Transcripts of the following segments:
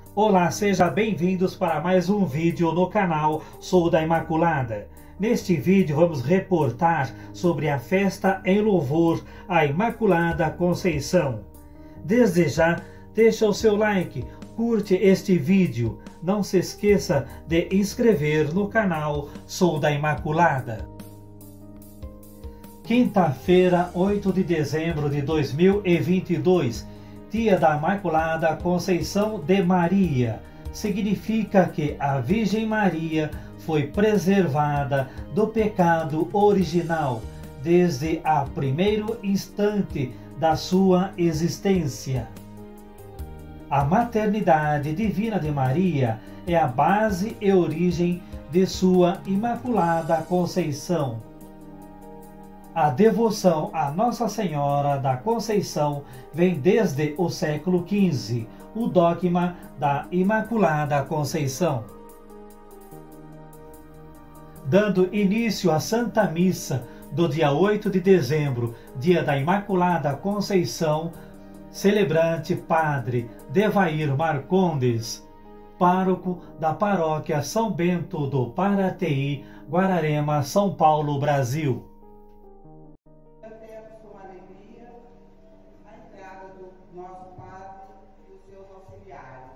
Olá, sejam bem-vindos para mais um vídeo no canal Sou da Imaculada. Neste vídeo vamos reportar sobre a festa em louvor à Imaculada Conceição. Desde já, deixa o seu like, curte este vídeo, não se esqueça de inscrever no canal Sou da Imaculada. Quinta-feira, 8 de dezembro de 2022, Dia da Imaculada Conceição de Maria, significa que a Virgem Maria foi preservada do pecado original desde o primeiro instante da sua existência. A maternidade divina de Maria é a base e origem de sua Imaculada Conceição. A devoção a Nossa Senhora da Conceição vem desde o século XV, o dogma da Imaculada Conceição. Dando início à Santa Missa do dia 8 de dezembro, dia da Imaculada Conceição, celebrante Padre Devair Marcondes, pároco da paróquia São Bento do Paraty, Guararema, São Paulo, Brasil. Nosso Padre e os seus auxiliares.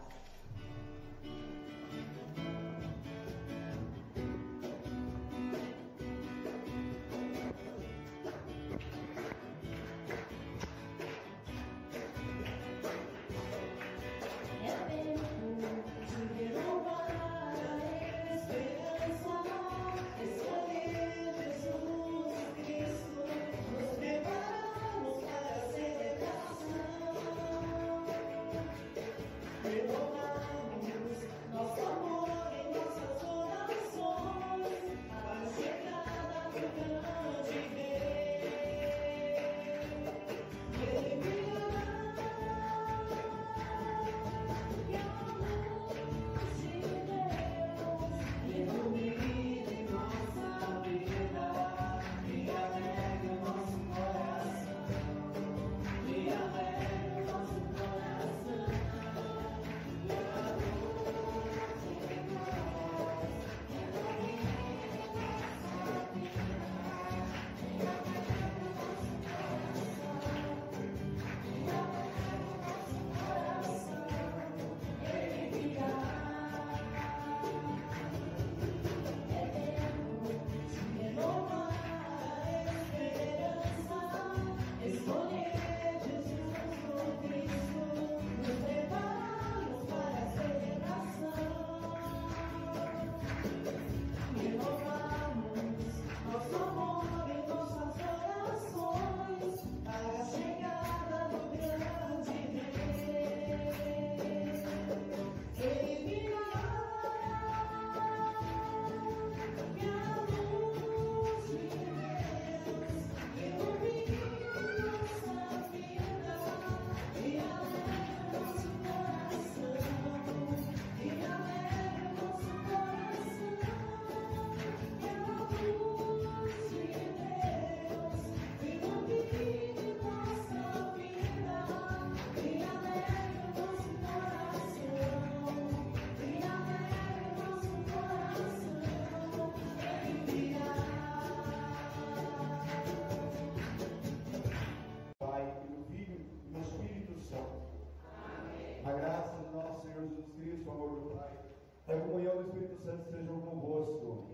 A graça de nosso Senhor Jesus Cristo, o amor do Pai, a comunhão do Espírito Santo sejam convosco.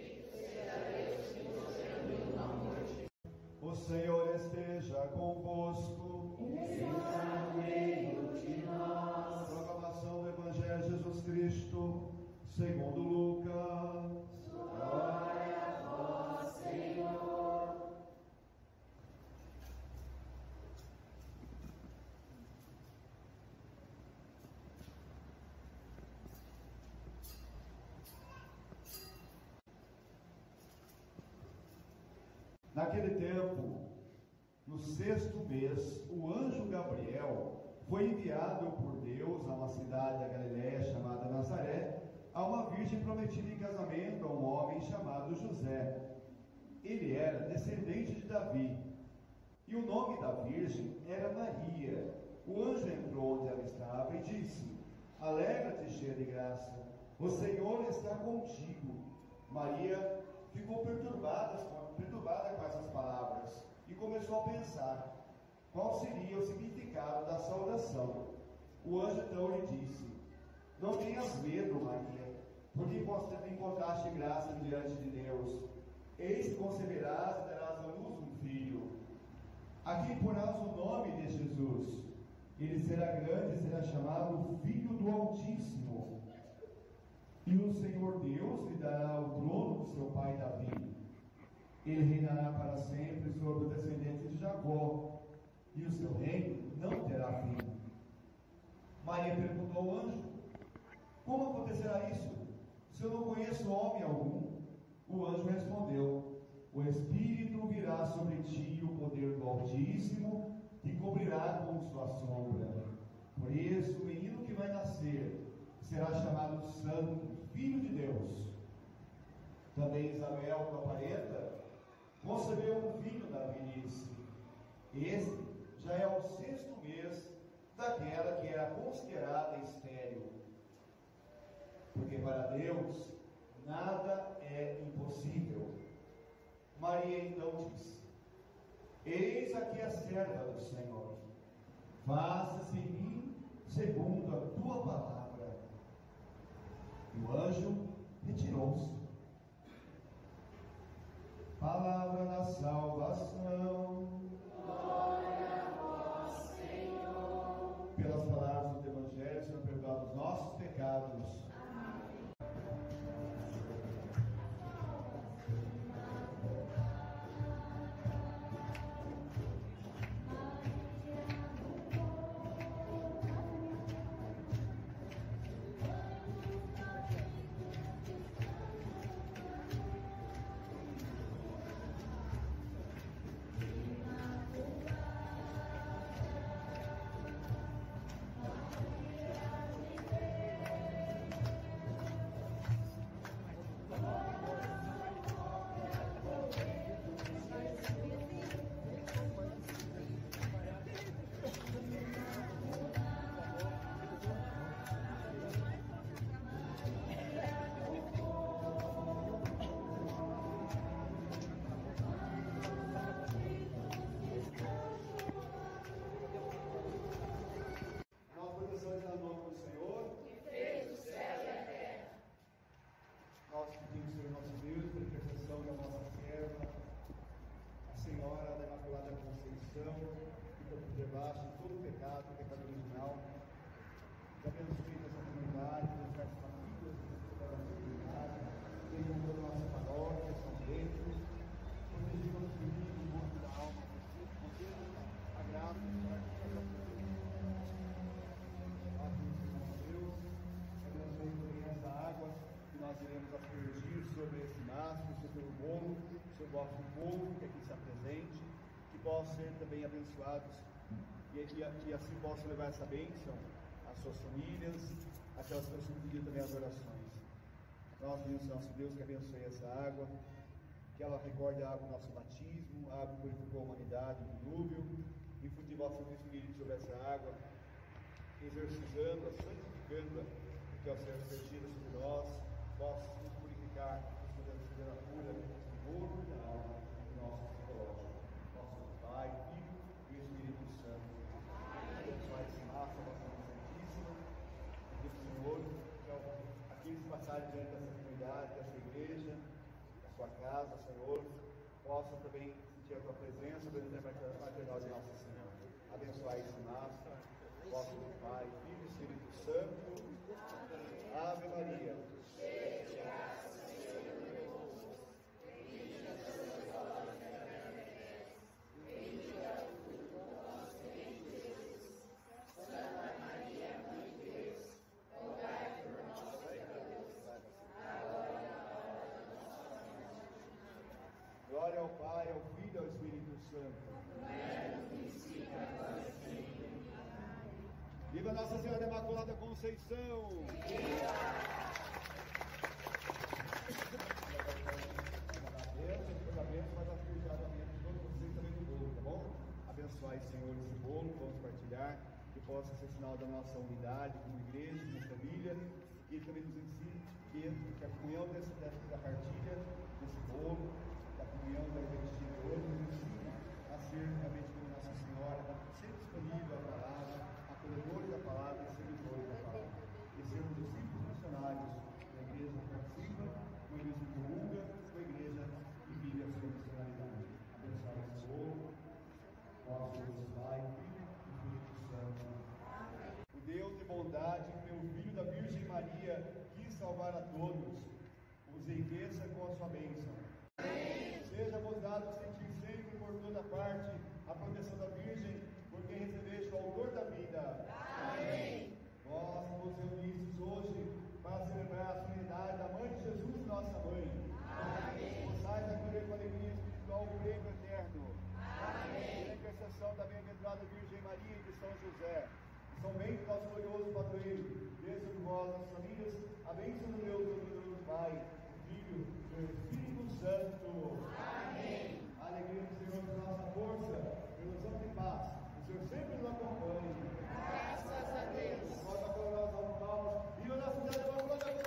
O Senhor esteja convosco. Ele está no meio de nós. Proclamação do Evangelho de Jesus Cristo, segundo Lucas. Glória a vós, Senhor. Naquele tempo, no sexto mês, o anjo Gabriel foi enviado por Deus a uma cidade da Galiléia chamada Nazaré, a uma virgem prometida em casamento a um homem chamado José. Ele era descendente de Davi, e o nome da virgem era Maria. O anjo entrou onde ela estava e disse: Alegra-te, cheia de graça, o Senhor está contigo. Maria ficou perturbada com essas palavras e começou a pensar qual seria o significado da saudação. O anjo então lhe disse: não tenhas medo, Maria, porque encontraste graça diante de Deus. Eis que conceberás e darás à luz um filho, a quem porás o nome de Jesus. Ele será grande e será chamado Filho do Altíssimo. E o Senhor Deus lhe dará o trono do seu pai Davi. Ele reinará para sempre sobre o descendente de Jacó, e o seu reino não terá fim. Maria perguntou ao anjo: como acontecerá isso, se eu não conheço homem algum? O anjo respondeu: o Espírito virá sobre ti, o poder do Altíssimo te cobrirá com sua sombra. Por isso, o menino que vai nascer será chamado Santo, Filho de Deus. Também Isabel, tua parenta, concebeu um filho da velhice. Este já é o 6º mês daquela que era considerada estéril. Porque para Deus nada é impossível. Maria então disse: eis aqui a serva do Senhor, faça-se em mim segundo a tua palavra. E o anjo retirou-se. Palavra da salvação. Glória a vós, Senhor. Pelas palavras do Evangelho, Senhor, perdoa os nossos pecados. Nós pedimos, Senhor nosso Deus, por intercessão da nossa serva, a Senhora da Imaculada Conceição, que foi por debaixo de todo o pecado original, que abençoe essa comunidade, as famílias da nossa comunidade, tenham toda a nossa paróquia, São Pedro, proteger nossos filhos do mundo da alma, conceda a graça para que nós Deus, abençoe também essa água que nós iremos aspergir sobre esse mastro, sobre o bolo, sobre o vosso povo que aqui está presente, que possam ser também abençoados e assim possam levar essa bênção às suas famílias, aquelas pessoas que pediram também as orações. Nós pedimos ao nosso Deus que abençoe essa água, que ela recorde a água do nosso batismo, a água que purificou a humanidade, o dilúvio, e infundir vosso Espírito sobre essa água, exorcizando-a, santificando-a, que ao ser aspergida sobre nós, possa nos purificar, nos podemos receber a cura do corpo e da alma do nosso psicológico. Nosso Pai, Filho e Espírito Santo. Abençoai esse massa, vossa Mãe Santíssima, e que o Senhor, aqueles que passarem diante dessa comunidade, dessa igreja, da sua casa, Senhor, possam também sentir a tua presença, bendita maternal de Nossa Senhora. Abençoai esse massa, vosso Pai, Filho e Espírito Santo. Ave Maria. Cheia de graça, Senhor é convosco. Bendita sois vós entre as mulheres, bendito é o fruto do vosso ventre, Jesus. Santa Maria, Mãe de Deus, rogai por nós, pecadores, agora e na hora da nossa morte. Glória ao Pai, ao Filho e ao Espírito Santo. Como era no princípio, agora e sempre. Viva Nossa Senhora da Imaculada Conceição! Mas aspergiadamente todos vocês também do bolo, tá bom? Abençoai, Senhor, esse bolo, vamos partilhar, que possa ser sinal da nossa unidade como igreja, como família, E ele também nos ensina que a comunhão da partilha desse bolo, da comunhão da Eucaristia de hoje, nos ensina a ser realmente como Nossa Senhora, sempre disponível à palavra, acolhedores da palavra e servidores da palavra. E sermos discípulos missionários da igreja que participa, uma igreja que divulga, uma igreja que vive a sua missionalidade. Abençoar esse bolo, nosso Deus Pai, Filho e Espírito Santo. O Deus de bondade, pelo Filho da Virgem Maria, quis salvar a todos, os enriqueça com a sua bênção. Seja-vos dado sentir sempre por toda parte a proteção da Virgem, por quem recebeste o autor da vida. Amém. Vós vos reunistes hoje para celebrar a solenidade da Mãe de Jesus, nossa Mãe. Amém. Possais acolher com alegria espiritual o prêmio eterno. Amém. A intercessão da bem-aventurada Virgem Maria e de São José. São bem do nosso glorioso padroeiro, desde sobre vós, nossas famílias, a bênção do Deus, do Pai, do Filho e do Espírito Santo. Amém. A alegria do Senhor é nossa força, pelos anos de paz. O Senhor sempre nos acompanhe. Graças a Deus. Nós agora nós vamos palmas. E o nosso Deus, vamos lá da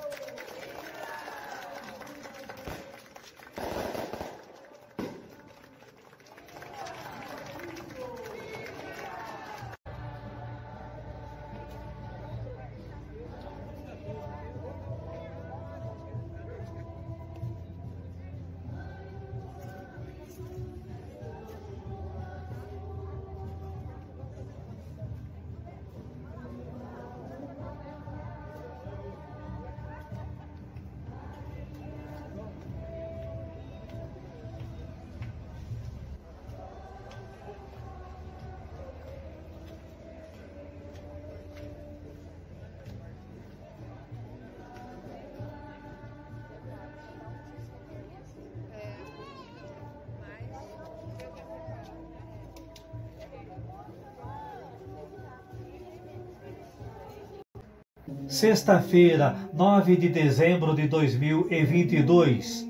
Sexta-feira, 9 de dezembro de 2022.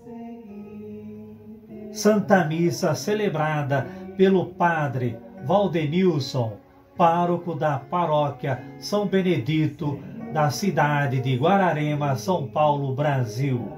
Santa Missa celebrada pelo Padre Valdenilson, pároco da paróquia São Benedito, da cidade de Guararema, São Paulo, Brasil.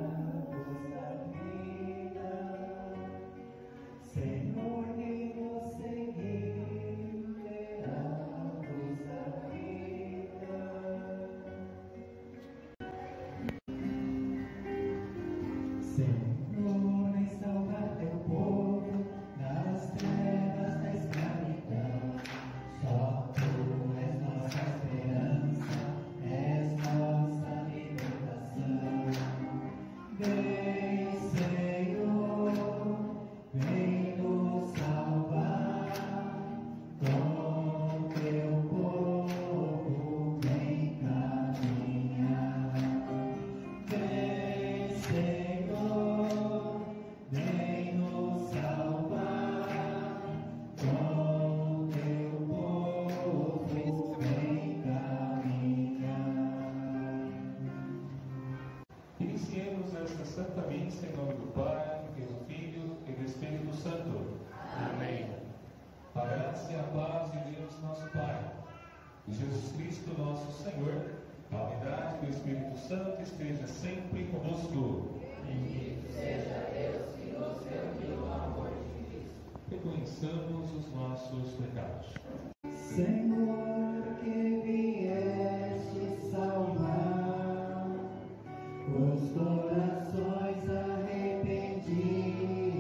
Iniciemos esta Santa Missa em nome do Pai, e do Filho e do Espírito Santo. Amém. A graça e a paz de Deus nosso Pai, de Jesus Cristo nosso Senhor, a unidade do Espírito Santo esteja sempre conosco. Bendito seja Deus que nos reuniu no amor de Cristo. Reconheçamos os nossos pecados. Senhor, que vieste salvar os corações arrependidos,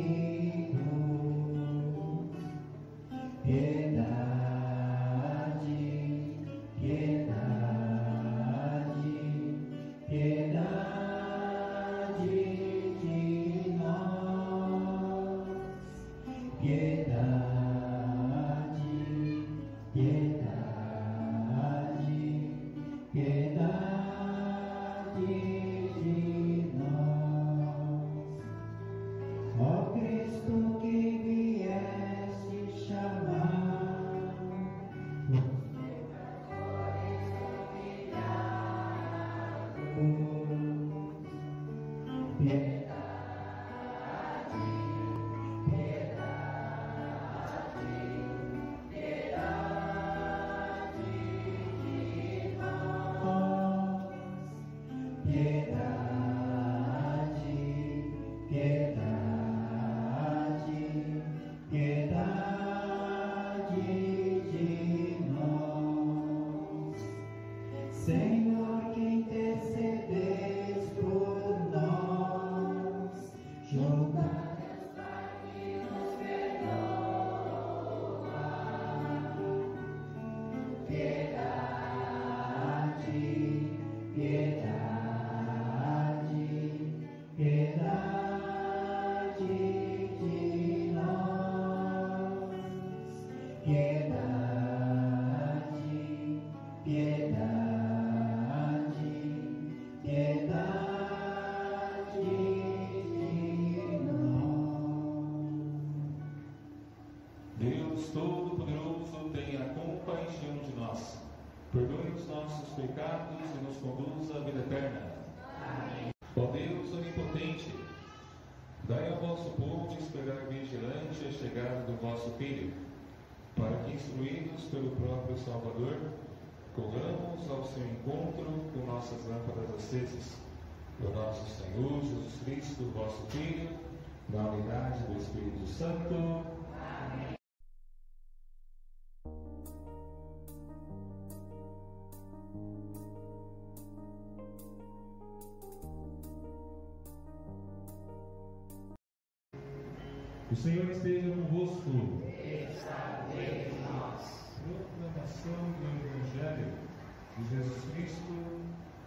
piedade, piedade, piedade de nós, piedade, piedade, piedade de nós. Ó Cristo que vieste chamar pecados e nos conduz à vida eterna. Amém. Ó Deus onipotente, dai ao vosso povo esperar vigilante a chegada do vosso Filho, para que, instruídos pelo próprio Salvador, corramos ao seu encontro com nossas lâmpadas acesas. Por nosso Senhor Jesus Cristo, vosso Filho, na unidade do Espírito Santo. Amém. O Senhor esteja convosco. Está no meio de nós. Proclamação do Evangelho de Jesus Cristo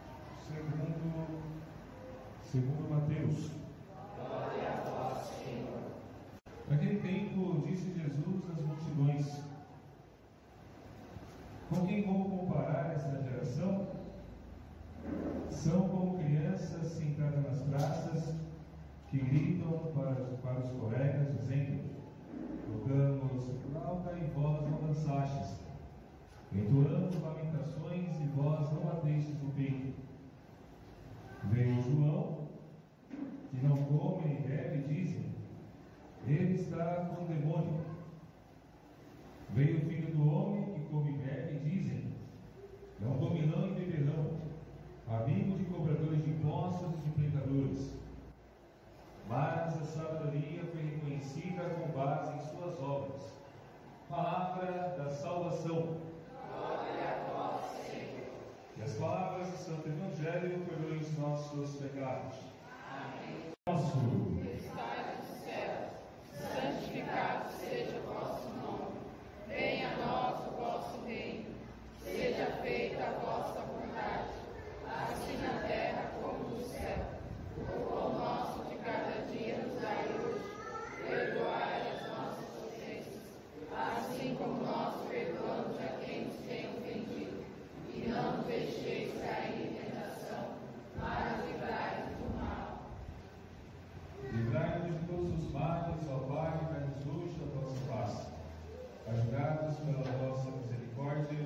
segundo Mateus. Glória a vós, Senhor. Naquele tempo disse Jesus às multidões: com quem vou comparar esta geração? São como crianças sentadas nas praças, que gritam para os colegas, dizendo: tocamos flauta e vós não dançastes, entoamos lamentações e vós não batestes o peito. Veio João, que não come nem bebe, e dizem: ele está com o demônio. Veio o Filho do Homem, que come e bebe, e dizem: é um comilão e beberrão, amigo de cobradores de impostos e de pecadores. Mas a sabedoria foi reconhecida com base em suas obras. Palavra da salvação. Glória a vós, Senhor. E as palavras do Santo Evangelho perdoem os nossos pecados. Amém. Nosso. Estais nos céus, santificado seja o vosso nome. Venha a nós o vosso reino. Seja feita a vossa vontade, assim na terra como no céu. O pão nosso de cada dia nos dai hoje. Perdoai as nossas ofensas, assim como nós perdoamos a quem nos tem ofendido. E não nos deixeis cair em tentação, mas livrai-nos do mal. Livrai-nos de todos os males, ó Pai, e dai-nos hoje a vossa paz. Ajudados pela vossa misericórdia,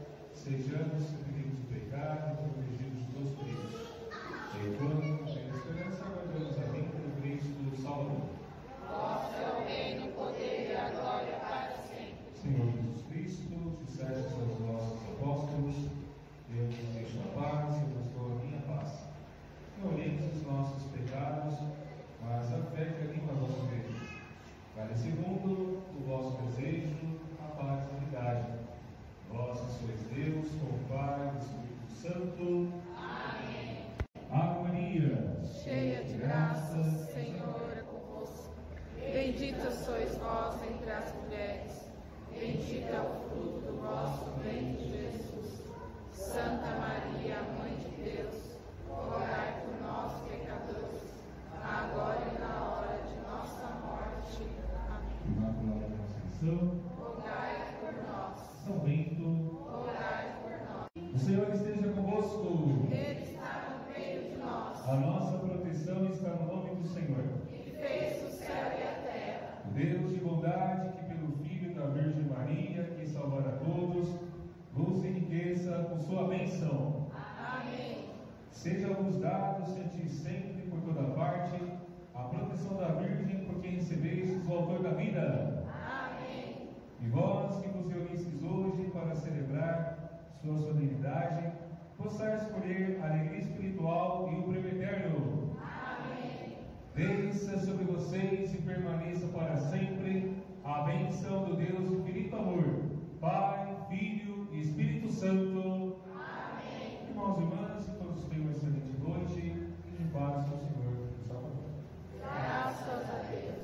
sejamos livres do pecado e protegidos dos perigos. Enquanto temos esperança, guardamos a vinda do Cristo Salvador. Vosso é o reino, o poder e a glória para sempre. Senhor Jesus Cristo, disseste aos vossos apóstolos: eu vos deixo a paz e vos dou a minha paz. Não olhemos os nossos pecados, mas a fé que anima a vossa vida. Vale segundo o vosso desejo, a paz e a unidade. Vós sois Deus, com o Pai e o Espírito Santo. Amém. Ave Maria, Cheia de graça, o Senhor é convosco. Bendita sois vós entre as mulheres. Bendito é o fruto do vosso ventre, Jesus. Santa Maria, Mãe de Deus, rogai por nós, pecadores, agora e na hora de nossa morte. Amém. Imaculada Conceição, Rogai por nós. São Bento, Rogai por nós. o Senhor esteja convosco. Ele está no meio de nós. A nossa proteção está no nome do Senhor. Que fez o céu e a terra. O Deus de bondade, que pelo Filho da Virgem Maria, que salvará todos, vos enriqueça com sua bênção. Amém. Seja-vos dado, sentir sempre por toda parte, a proteção da Virgem, por quem recebestes o autor da vida. Amém. E vós que vos reunistes hoje para celebrar sua solenidade, possais escolher a alegria espiritual e o prêmio eterno. Amém. Desça sobre vocês e permaneça para sempre a bênção do Deus infinito amor, Pai, Filho e Espírito Santo. Amém. Irmãos e irmãs, que todos tenham uma excelente noite e em paz com o Senhor e Salvador. Graças a Deus.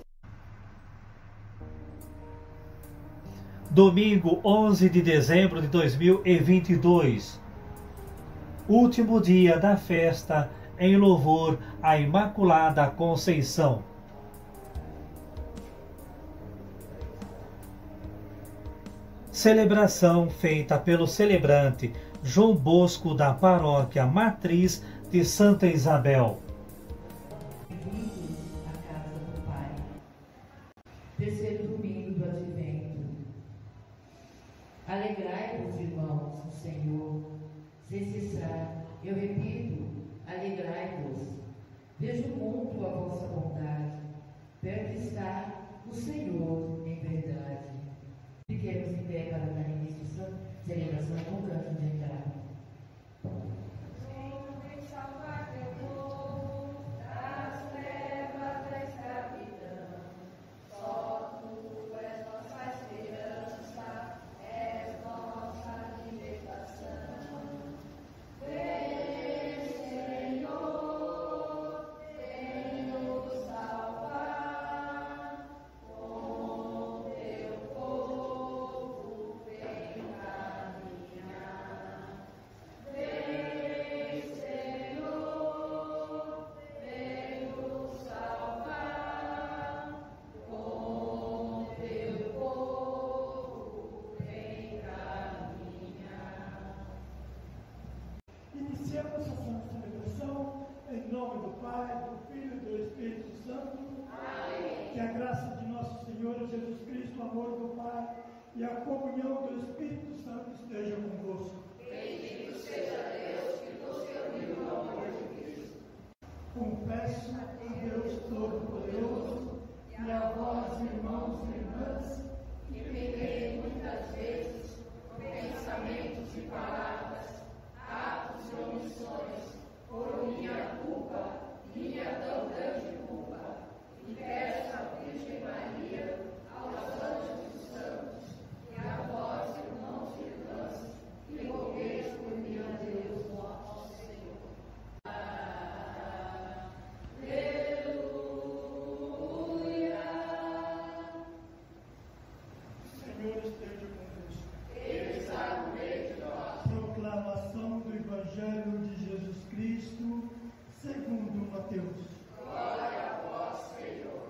Domingo 11 de dezembro de 2022. Último dia da festa em louvor à Imaculada Conceição. Celebração feita pelo celebrante João Bosco da Paróquia Matriz de Santa Isabel. Bem-vindos à casa do Pai. Terceiro domingo do Advento. Alegrai-vos, irmãos, no Senhor. sem cessar. Eu repito, alegrai-vos. Vejo muito a vossa bondade. Perto está o Senhor em verdade. Fiquemos em pé para dar início à celebração com o canto de entrada. Senhor, vem salvar teu povo das trevas da escravidão. Só tu és nossa esperança, és nossa libertação. Vem, Senhor, vem nos salvar. Com teu povo vem caminhar. Vem, Senhor, vem nos salvar. Com teu povo vem caminhar. Iniciamos a santa celebração em nome do Pai, do Filho e do Espírito Santo. Amém. Que a graça de nosso Senhor Jesus Cristo, o amor do Pai e a comunhão do Espírito Santo esteja convosco. Bendito seja Deus que nos reuniu no amor de Cristo. Confesso a Deus Todo-Poderoso e a vós, irmãos e irmãs, Que pequei muitas vezes, por pensamentos e palavras, atos e omissões, por minha culpa, minha tão grande culpa, e peço à Virgem Maria, aos anjos e santos, e a vós, irmãos e irmãs, que rogueis por mim a Deus, nosso Senhor. Aleluia. o Senhor esteja convosco. Ele está no meio de nós. Proclamação do Evangelho de Jesus Cristo, segundo Mateus. Glória a vós, Senhor.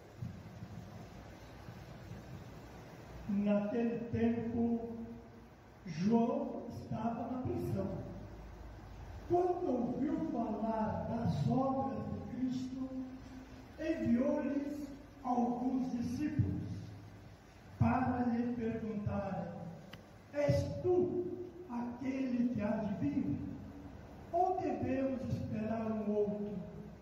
Naquele tempo, João estava na prisão. Quando ouviu falar das obras de Cristo, enviou-lhes alguns discípulos para lhe perguntarem: És tu aquele que há de vir? Ou devemos esperar um outro?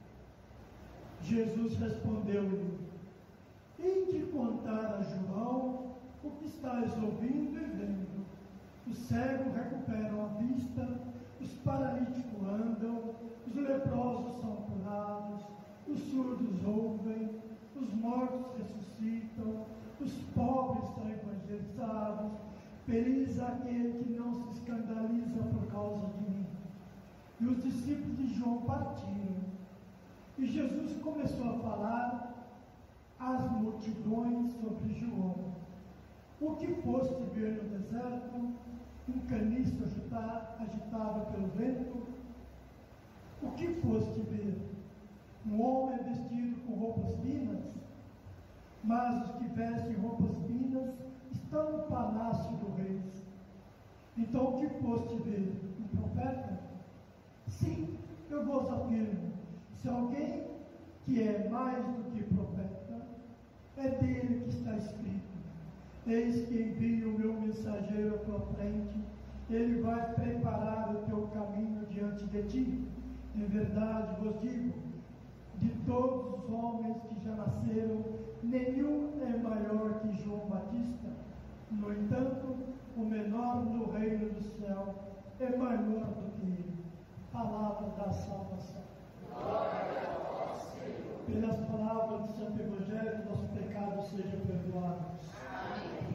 Jesus respondeu-lhe: Ide contar a João o que estás ouvindo e vendo. Os cegos recuperam a vista, os paralíticos andam, os leprosos são curados, os surdos ouvem, os mortos ressuscitam, os pobres são evangelizados. Feliz aquele que não se escandaliza por causa de mim. E os discípulos de João partiram. E Jesus começou a falar às multidões sobre João. O que foste ver no deserto? Um caniço agitado pelo vento? O que foste ver? Um homem vestido com roupas finas? Mas os que vestem roupas finas estão no palácio do rei. Então o que foste ver? Um profeta? Sim, eu vos afirmo, se alguém que é mais do que profeta, é dele que está escrito: eis que envio o meu mensageiro à tua frente, ele vai preparar o teu caminho diante de ti. Em verdade vos digo, de todos os homens que já nasceram, nenhum é maior que João Batista. No entanto, o menor no reino do céu é maior do que ele. Palavra da salvação. Glória a vós, Senhor. Pelas palavras do Santo Evangelho, que nossos pecados sejam perdoados. Amém.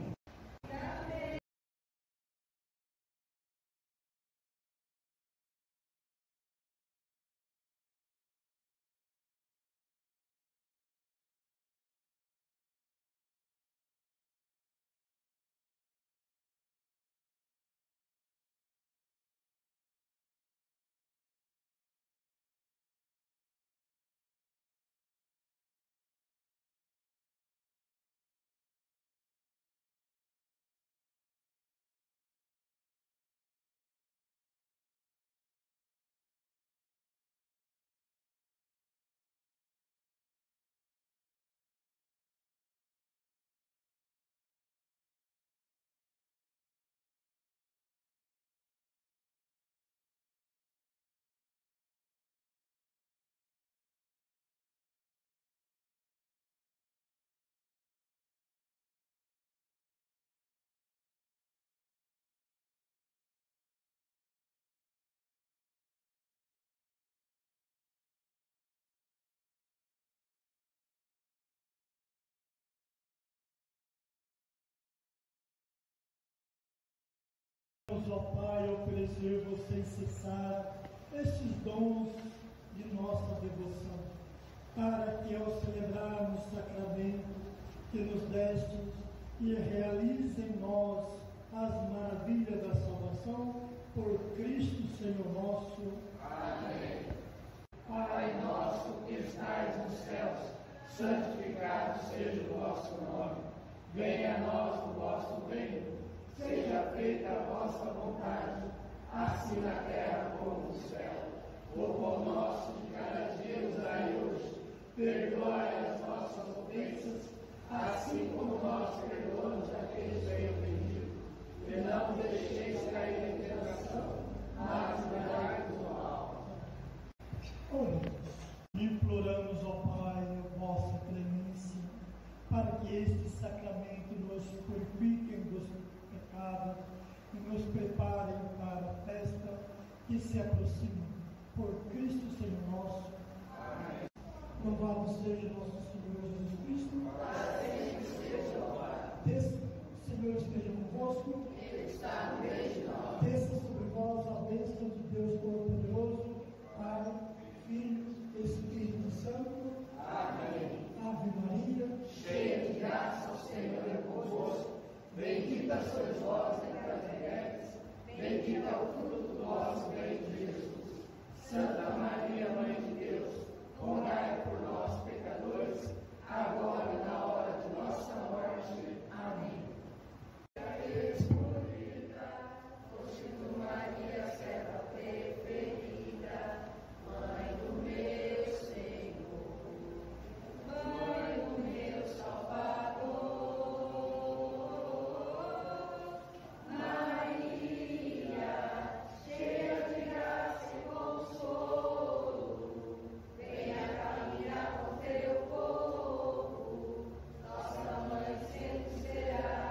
Ó Pai, oferecer-vos sem cessar estes dons de nossa devoção, para que ao celebrarmos o sacramento que nos destes e realize em nós as maravilhas da salvação, por Cristo Senhor nosso. Amém. Pai nosso que estais nos céus, santificado seja o vosso nome. Venha a nós o vosso reino. Seja feita a vossa vontade, assim na terra como no céu. O pão nosso de cada dia nos dai hoje. Perdoai as nossas ofensas, assim como nós perdoamos a quem nos tem ofendido. E não deixeis cair em tentação, mas livrai-nos do mal. Oremos. Imploramos, ó Pai, a vossa clemência, para que este sacramento nos purifique dos pecados e nos preparem para a festa que se aproxima. Por Cristo Senhor nosso. Amém. Louvado seja nosso Senhor Jesus Cristo. O Senhor esteja convosco. Ele está no meio de nós. Desça sobre vós a bênção de Deus Todo-Poderoso, Pai, Filho e Espírito Santo. Amém. Ave Maria, cheia de graça, o Senhor é convosco. Bendita sois vós entre as mulheres, bendito é o fruto do vosso ventre, Jesus. Santa Maria, Mãe de Deus, rogai por nós, pecadores, agora e na hora de nossa morte. Amém. Maria, serva preferida, Mãe do meu Senhor, Mãe do meu Salvador, Maria, cheia de graça e consolo, venha caminhar com teu povo, nossa Mãe sempre será.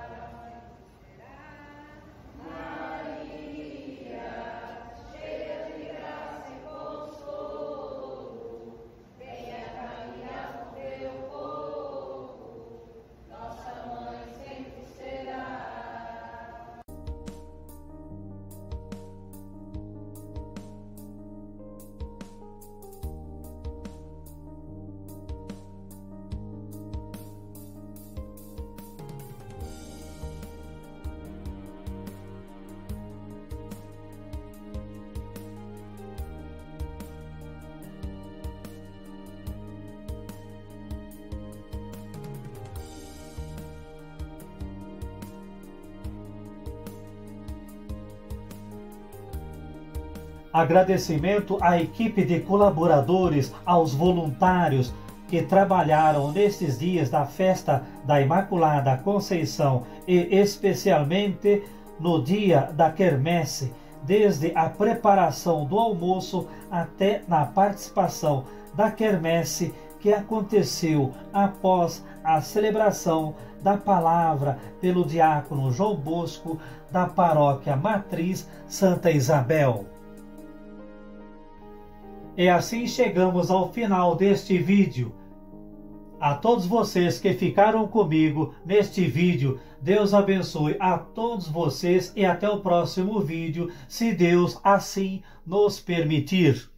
Agradecimento à equipe de colaboradores, aos voluntários que trabalharam nestes dias da festa da Imaculada Conceição e especialmente no dia da quermesse, desde a preparação do almoço até na participação da quermesse que aconteceu após a celebração da palavra pelo diácono João Bosco da Paróquia Matriz Santa Isabel. E assim chegamos ao final deste vídeo. A todos vocês que ficaram comigo neste vídeo, Deus abençoe a todos vocês e até o próximo vídeo, se Deus assim nos permitir.